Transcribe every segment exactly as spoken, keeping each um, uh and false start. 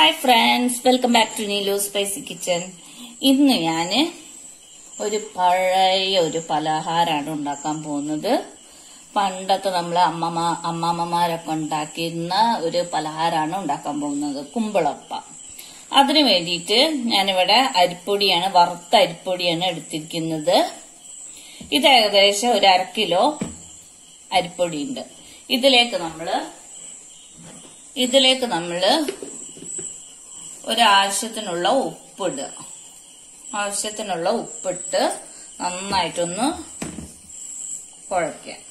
Hi friends, welcome back to Neelu spicy kitchen. ഇന്ന് ഞാന് ഒരു പഴയ ഒരു പലഹാരമാണ് ഉണ്ടാക്കാൻ പോകുന്നത്. പണ്ടത്തെ നമ്മള് അമ്മമ്മ അമ്മാമ്മമാരൊക്കെ ഉണ്ടാക്കിയിരുന്ന ഒരു പലഹാരമാണ് ഉണ്ടാക്കാൻ പോകുന്നത്, കുമ്പിളപ്പം. അതിനു വേണ്ടിയിട്ട് ഞാനിവിടെ അരിപ്പൊടിയാണ്, വറുത്ത അരിപ്പൊടിയാണ് എടുത്തിരിക്കുന്നത്. ഇത് ഏകദേശം ഒരു അര കിലോ അരിപ്പൊടി ഉണ്ട്. ഇതിലേക്ക് നമ്മള് ഇതിലേക്ക് നമ്മള് ഒരാവശ്യത്തിനുള്ള ഉപ്പിടുക. ആവശ്യത്തിനുള്ള ഉപ്പിട്ട് നന്നായിട്ടൊന്ന് കുഴയ്ക്കുക.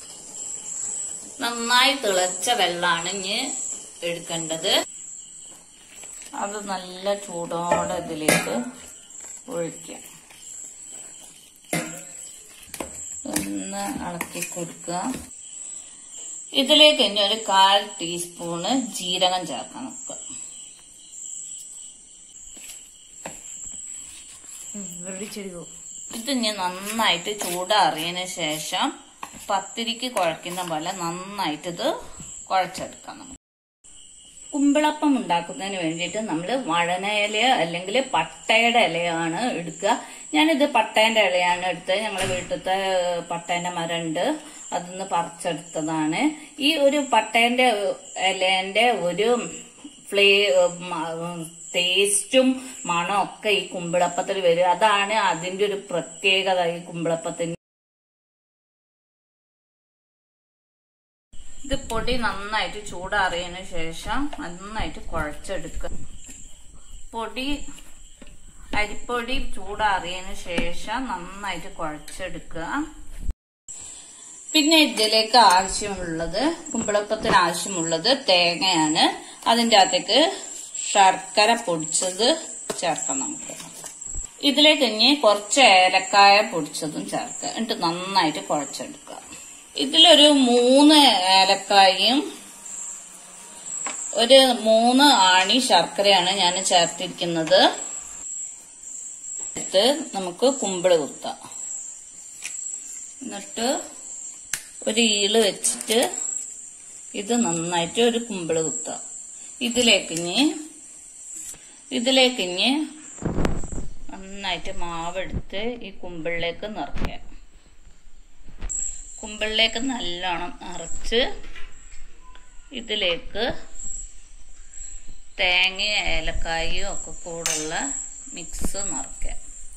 നന്നായി തിളച്ച വെള്ളമാണ് ഇനി എടുക്കേണ്ടത്. അത് നല്ല ചൂടോടെ ഇതിലേക്ക് ഒഴിക്കുക. ഒന്ന് ഇളക്കി കൊടുക്കുക. ഇതിലേക്ക് ഇനി ഒരു കാൽ ടീസ്പൂണ് ജീരകം ചേർക്കാൻ നോക്കുക. ഇത് ഇനി നന്നായിട്ട് ചൂടാറിയതിന് ശേഷം പത്തിരിക്ക് കുഴക്കുന്ന പോലെ നന്നായിട്ട് ഇത് കുഴച്ചെടുക്കാം. നമുക്ക് കുമ്പിളപ്പം ഉണ്ടാക്കുന്നതിന് വേണ്ടിയിട്ട് നമ്മൾ വഴനയില അല്ലെങ്കിൽ പട്ടയുടെ ഇലയാണ് എടുക്കുക. ഞാനിത് പട്ടേന്റെ ഇലയാണ് എടുത്തത്. ഞങ്ങളെ വീട്ടിലത്തെ പട്ടേന്റെ മരമുണ്ട്, അതിന്ന് പറിച്ചെടുത്തതാണ്. ഈ ഒരു പട്ടേന്റെ ഇലേന്റെ ഒരു ഫ്ലേ ടേസ്റ്റും മണവും ഒക്കെ ഈ കുമ്പിളപ്പത്തിൽ വരും. അതാണ് അതിന്റെ ഒരു പ്രത്യേകത. ഈ കുമ്പിളപ്പത്തിന് ഇത് പൊടി നന്നായിട്ട് ചൂടാറിയതിനു ശേഷം നന്നായിട്ട് കുഴച്ചെടുക്കുക. പൊടി അരിപ്പൊടി ചൂടാറിയതിനു ശേഷം നന്നായിട്ട് കുഴച്ചെടുക്കുക. പിന്നെ ഇതിലേക്ക് ആവശ്യമുള്ളത്, കുമ്പിളപ്പത്തിന് ആവശ്യമുള്ളത് തേങ്ങയാണ്. അതിൻ്റെ അകത്തേക്ക് ശർക്കര പൊടിച്ചത് ചേർക്കാം. നമുക്ക് ഇതിലേക്ക് ഇനി കുറച്ച് ഏലക്കായ പൊടിച്ചതും ചേർക്കുക. എന്നിട്ട് നന്നായിട്ട് കുഴച്ചെടുക്കുക. ഇതിലൊരു മൂന്ന് ഏലക്കായും ഒരു മൂന്ന് ആണി ശർക്കരയാണ് ഞാൻ ചേർത്തിരിക്കുന്നത്. എന്നിട്ട് നമുക്ക് കുമ്പിള് കുത്താം. എന്നിട്ട് ഒരു ഈള് വെച്ചിട്ട് ഇത് നന്നായിട്ട് ഒരു കുമ്പിള് കുത്താം. ഇതിലേക്ക് ഇനി ഇതിലേക്ക് ഇനി നന്നായിട്ട് മാവെടുത്ത് ഈ കുമ്പിളിലേക്ക് നിറയ്ക്കുക. കുമ്പിളിലേക്ക് നല്ലോണം നിറച്ച് ഇതിലേക്ക് തേങ്ങയും ഏലക്കായും ഒക്കെ കൂടുള്ള മിക്സ് നിറയ്ക്കുക.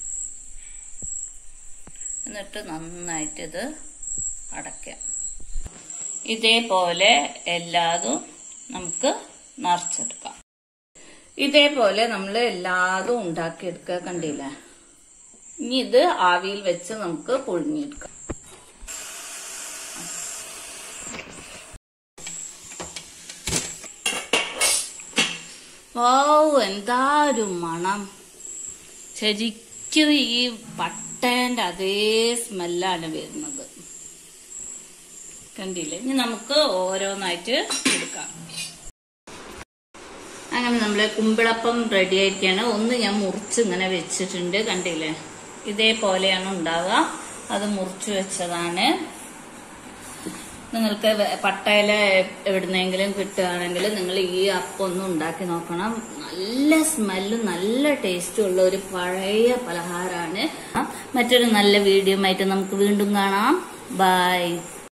എന്നിട്ട് നന്നായിട്ട് ഇത് അടയ്ക്കാം. ഇതേപോലെ എല്ലാതും നമുക്ക് നിറച്ചെടുക്കാം. ഇതേപോലെ നമ്മൾ എല്ലാതും ഉണ്ടാക്കിയെടുക്കുക. കണ്ടില്ല? ഇനി ഇത് ആവിയിൽ വെച്ച് നമുക്ക് പുഴുങ്ങിയെടുക്കാം. ഓ, എന്താ ഒരു മണം! ശരിക്കും ഈ പട്ടേന്റെ അതേ സ്മെല്ലാണ് വരുന്നത്. കണ്ടില്ലേ? ഇനി നമുക്ക് ഓരോന്നായിട്ട് എടുക്കാം. അങ്ങനെ നമ്മളെ കുമ്പിളപ്പം റെഡി ആയിരിക്കുകയാണ്. ഒന്ന് ഞാൻ മുറിച്ച് ഇങ്ങനെ വെച്ചിട്ടുണ്ട്. കണ്ടില്ലേ? ഇതേപോലെയാണ് ഉണ്ടാവുക. അത് മുറിച്ച് വെച്ചതാണ്. നിങ്ങൾക്ക് പട്ടയില എവിടുന്നെങ്കിലും കിട്ടുകയാണെങ്കിൽ നിങ്ങൾ ഈ അപ്പം ഒന്ന് ഉണ്ടാക്കി നോക്കണം. നല്ല സ്മെല്ലും നല്ല ടേസ്റ്റും ഉള്ള ഒരു പഴയ പലഹാരമാണ്. മറ്റൊരു നല്ല വീഡിയോ ആയിട്ട് നമുക്ക് വീണ്ടും കാണാം. ബൈ.